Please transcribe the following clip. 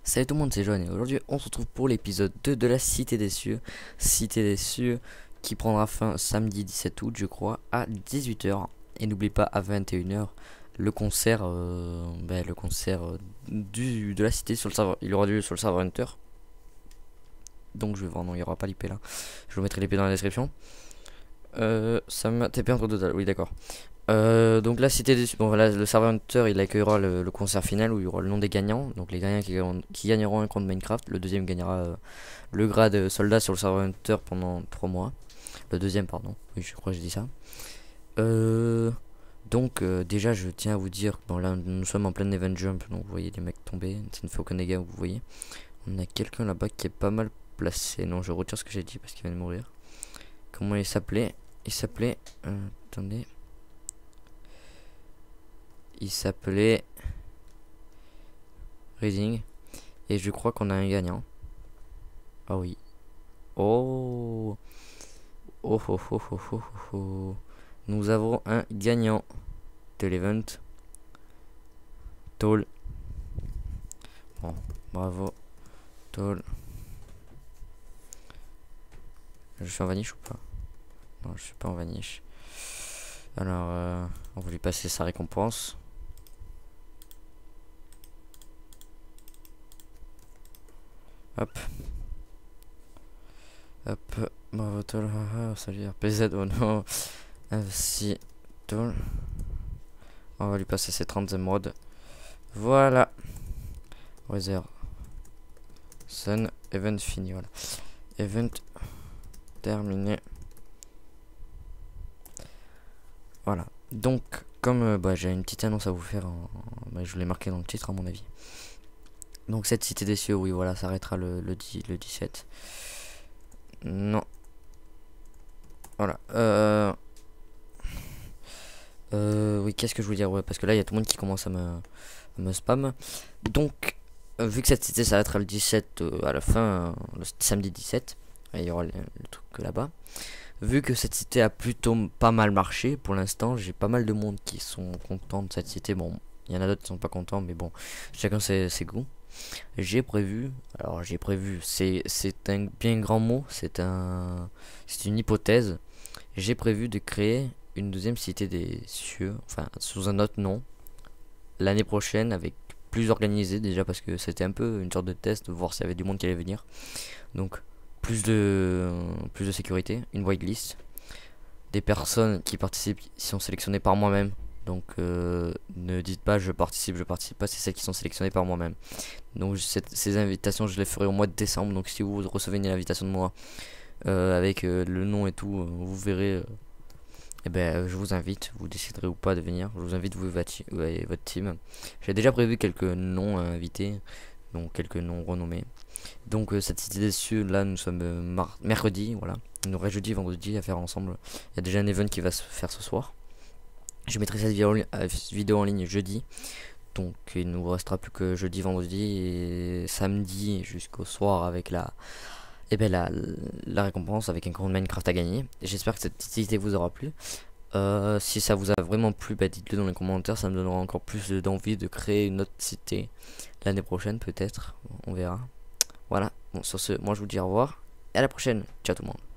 Salut tout le monde, c'est Joanne et aujourd'hui on se retrouve pour l'épisode 2 de la Cité des Cieux. Cité des Cieux qui prendra fin samedi 17 août je crois à 18 h. Et n'oublie pas à 21 h le concert, de la Cité sur le serveur. Il aura lieu sur le serveur Hunter. Donc je vais voir, non il n'y aura pas l'IP là. Je vous mettrai l'IP dans la description. Ça m'a TP entre deux dalles, oui d'accord. Donc la cité des... Bon voilà, le serveur Hunter il accueillera le concert final où il y aura le nom des gagnants. Donc les gagnants qui gagneront un compte Minecraft. Le deuxième gagnera le grade soldat sur le serveur Hunter pendant 3 mois. Le deuxième pardon, oui je crois que j'ai dit ça. Déjà je tiens à vous dire que bon là nous sommes en plein event jump. Donc vous voyez des mecs tomber. C'est une Falcon des gars, vous voyez. On a quelqu'un là-bas qui est pas mal placé. Non je retire ce que j'ai dit parce qu'il vient de mourir. Comment il s'appelait? Attendez. Il s'appelait Reading. Et je crois qu'on a un gagnant. Ah oui. Oh. Oh oh oh oh oh oh oh. Nous avons un gagnant de l'event. Toll. Bon, bravo. Toll. Je suis en vanish ou pas? Non, je suis pas en vanish. Alors, on va lui passer sa récompense. Hop. Hop. Bravo Toll. Salut RPZ. Oh non. Ainsi. Toll. On va lui passer ses 30 émeraudes. Voilà. Weather. Sun. Event fini. Voilà. Event terminé. Voilà. Donc, comme j'ai une petite annonce à vous faire, je l'ai marqué dans le titre à mon avis. Donc cette cité des cieux, oui voilà, s'arrêtera le 17. Non. Voilà. Oui, qu'est-ce que je voulais dire? Ouais, parce que là, il y a tout le monde qui commence à me spam. Donc, vu que cette cité s'arrêtera le 17 à la fin, le samedi 17, il y aura le truc là-bas. Vu que cette cité a plutôt pas mal marché, pour l'instant, j'ai pas mal de monde qui sont contents de cette cité. Bon, il y en a d'autres qui sont pas contents, mais bon, chacun ses goûts. J'ai prévu, c'est un bien grand mot, c'est une hypothèse. J'ai prévu de créer une deuxième cité des cieux, enfin sous un autre nom, l'année prochaine avec plus organisé déjà parce que c'était un peu une sorte de test, voir s'il y avait du monde qui allait venir. Donc plus de sécurité, une whitelist, des personnes qui participent qui sont sélectionnées par moi-même. Donc ne dites pas je participe pas, c'est celles qui sont sélectionnées par moi-même. Donc ces invitations je les ferai au mois de décembre. Donc si vous recevez une invitation de moi avec le nom et tout, vous verrez. Je vous invite, vous déciderez ou pas de venir. Je vous invite vous et votre team. J'ai déjà prévu quelques noms à inviter, donc quelques noms renommés. Donc cette cité des cieux là nous sommes mercredi, voilà. Il nous reste jeudi, vendredi à faire ensemble. Il y a déjà un event qui va se faire ce soir. Je mettrai cette vidéo en ligne jeudi. Donc il nous restera plus que jeudi, vendredi et samedi jusqu'au soir avec la récompense avec un compte Minecraft à gagner. J'espère que cette petite idée vous aura plu. Si ça vous a vraiment plu, dites-le dans les commentaires, ça me donnera encore plus d'envie de créer une autre cité l'année prochaine peut-être, on verra. Voilà, bon sur ce, moi je vous dis au revoir et à la prochaine, ciao tout le monde.